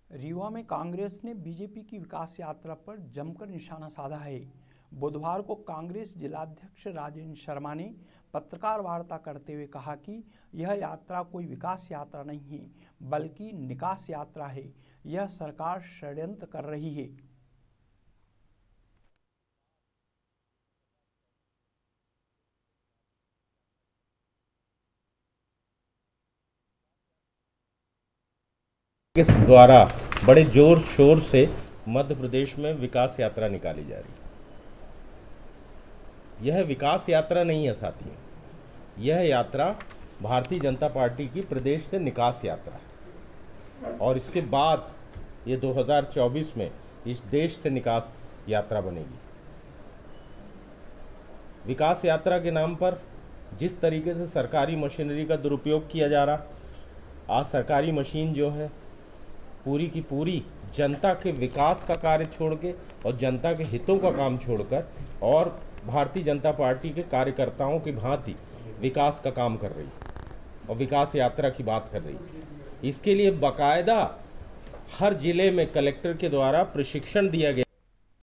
रीवा में कांग्रेस ने बीजेपी की विकास यात्रा पर जमकर निशाना साधा है। बुधवार को कांग्रेस जिलाध्यक्ष राजेंद्र शर्मा ने पत्रकार वार्ता करते हुए कहा कि यह यात्रा कोई विकास यात्रा नहीं है, बल्कि निकास यात्रा है। यह सरकार षड्यंत्र कर रही है। के द्वारा बड़े जोर शोर से मध्य प्रदेश में विकास यात्रा निकाली जा रही है। यह विकास यात्रा नहीं है साथियों, यह यात्रा भारतीय जनता पार्टी की प्रदेश से निकास यात्रा है और इसके बाद ये 2024 में इस देश से निकास यात्रा बनेगी। विकास यात्रा के नाम पर जिस तरीके से सरकारी मशीनरी का दुरुपयोग किया जा रहा, आज सरकारी मशीन जो है पूरी की पूरी जनता के विकास का कार्य छोड़ के और जनता के हितों का काम छोड़कर और भारतीय जनता पार्टी के कार्यकर्ताओं की भांति विकास का काम कर रही और विकास यात्रा की बात कर रही। इसके लिए बाकायदा हर जिले में कलेक्टर के द्वारा प्रशिक्षण दिया गया।